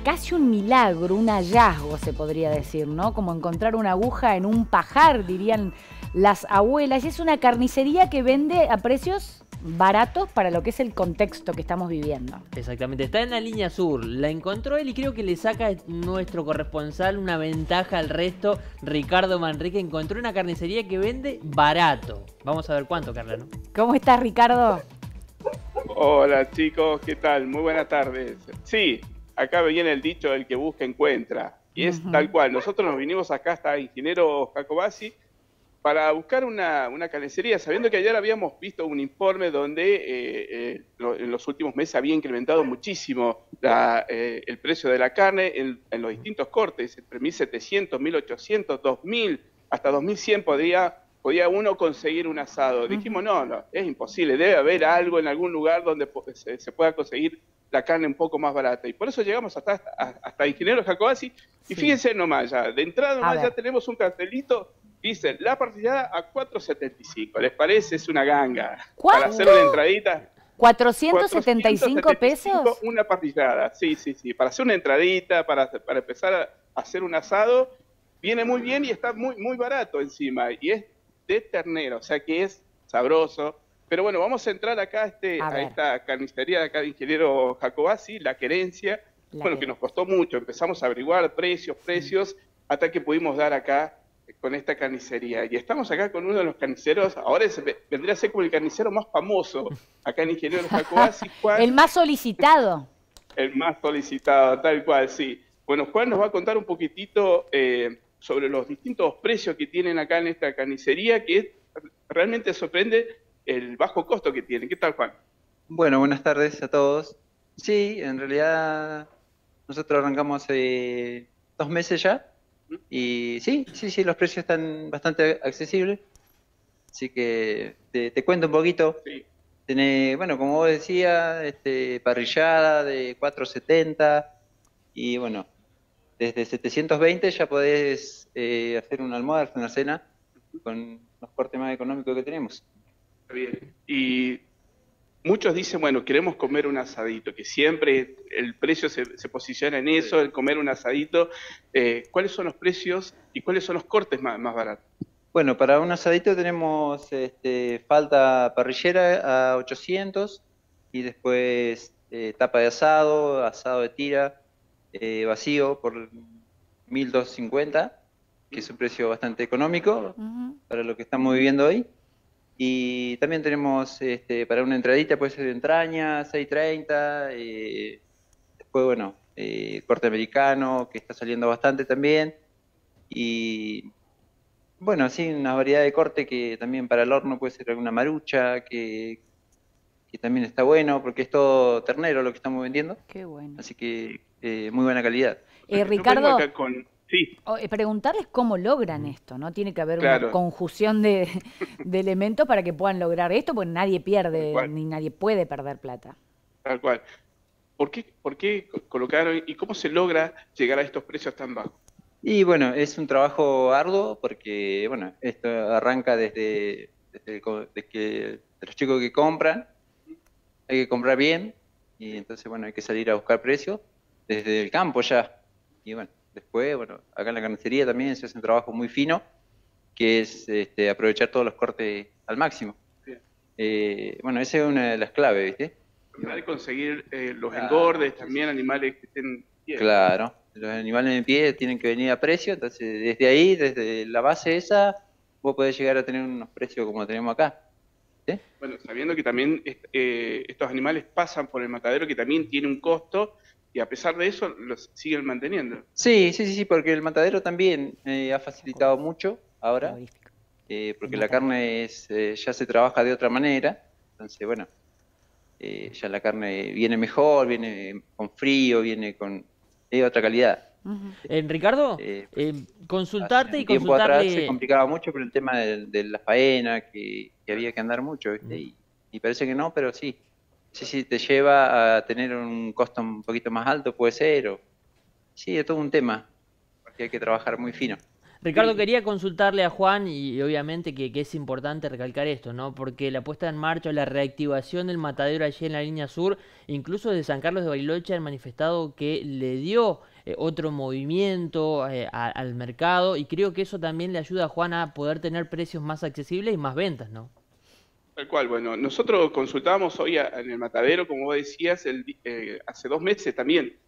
casi un milagro, un hallazgo se podría decir, ¿no? Como encontrar una aguja en un pajar, dirían las abuelas. Y es una carnicería que vende a precios baratos para lo que es el contexto que estamos viviendo. Exactamente, está en la línea sur, la encontró él y creo que le saca nuestro corresponsal una ventaja al resto. Ricardo Manrique encontró una carnicería que vende barato. Vamos a ver cuánto, Carla, ¿no? ¿Cómo estás, Ricardo? Hola chicos, ¿qué tal? Muy buenas tardes. Sí, acá viene el dicho, el que busca encuentra. Y es tal cual, nosotros nos vinimos acá hasta Ingeniero Jacobacci para buscar una carnicería, sabiendo que ayer habíamos visto un informe donde en los últimos meses había incrementado muchísimo el precio de la carne en los distintos cortes, entre 1.700, 1.800, 2.000, hasta 2.100 podía uno conseguir un asado. Dijimos, no, es imposible, debe haber algo en algún lugar donde se pueda conseguir la carne un poco más barata. Y por eso llegamos hasta Ingeniero Jacobacci. Y fíjense nomás, ya, de entrada nomás ya tenemos un cartelito. Dice, la parrillada a 4.75. ¿Les parece? Es una ganga. ¿Cuánto? Para hacer una entradita. 475 pesos. Una parrillada, sí. Para hacer una entradita, para empezar a hacer un asado, viene muy bien y está muy, muy barato encima. Y es de ternero, o sea que es sabroso. Pero bueno, vamos a entrar acá a esta carnicería de acá de Ingeniero Jacobacci, La Querencia. Que nos costó mucho. Empezamos a averiguar precios, hasta que pudimos dar acá con esta carnicería. Y estamos acá con uno de los carniceros, ahora vendría a ser como el carnicero más famoso acá en Ingeniero Jacobacci, Juan. El más solicitado. El más solicitado, tal cual, sí. Bueno, Juan nos va a contar un poquitito sobre los distintos precios que tienen acá en esta carnicería, que realmente sorprende el bajo costo que tienen. ¿Qué tal, Juan? Bueno, buenas tardes a todos. Sí, en realidad nosotros arrancamos hace 2 meses ya. Y sí, los precios están bastante accesibles. Así que te cuento un poquito. Sí. Tenés, bueno, como vos decías, parrillada de 4.70 y bueno, desde 720 ya podés hacer un almuerzo, una cena con los cortes más económicos que tenemos. Bien. Y muchos dicen, bueno, queremos comer un asadito, que siempre el precio se posiciona en eso, el comer un asadito. ¿Cuáles son los precios y cuáles son los cortes más baratos? Bueno, para un asadito tenemos falta parrillera a 800 y después tapa de asado, asado de tira, vacío por 1.250, que es un precio bastante económico para lo que estamos viviendo hoy. Y también tenemos para una entradita, puede ser de entraña, 630, después, bueno, corte americano, que está saliendo bastante también. Y bueno, sí, una variedad de corte que también para el horno puede ser alguna marucha, que también está bueno, porque es todo ternero lo que estamos vendiendo. Qué bueno. Así que muy buena calidad. Ricardo, sí. Preguntarles cómo logran esto, ¿no? Tiene que haber Claro. una conjunción de elementos para que puedan lograr esto, porque nadie pierde, ni nadie puede perder plata. Tal cual. ¿Por qué colocaron y cómo se logra llegar a estos precios tan bajos? Y bueno, es un trabajo arduo porque, bueno, esto arranca desde de los chicos que compran, hay que comprar bien y entonces, bueno, hay que salir a buscar precios desde el campo ya. Y bueno, después, bueno, acá en la carnicería también se hace un trabajo muy fino, que es aprovechar todos los cortes al máximo. Bueno, esa es una de las claves, ¿viste? Hay que conseguir los engordes, también animales que estén bien. Claro, los animales en pie tienen que venir a precio, entonces desde ahí, desde la base esa, vos podés llegar a tener unos precios como tenemos acá. ¿Sí? Bueno, sabiendo que también estos animales pasan por el matadero, que también tiene un costo, y a pesar de eso los siguen manteniendo. Sí, porque el matadero también ha facilitado mucho ahora, porque la carne ya se trabaja de otra manera, entonces bueno, ya la carne viene mejor, viene con frío, viene con otra calidad. Ricardo, consultarte y tiempo atrás consultarle... se complicaba mucho por el tema de la faena, que había que andar mucho, ¿viste? Y parece que no, pero sí. Sí, te lleva a tener un costo un poquito más alto, puede ser. Sí, es todo un tema que hay que trabajar muy fino. Ricardo, Sí. quería consultarle a Juan y obviamente que es importante recalcar esto, ¿no? Porque la puesta en marcha, la reactivación del matadero allí en la línea sur, incluso de San Carlos de Bariloche han manifestado que le dio otro movimiento al mercado y creo que eso también le ayuda a Juan a poder tener precios más accesibles y más ventas, ¿no? Tal cual, bueno, nosotros consultábamos hoy en el matadero, como vos decías, hace 2 meses también.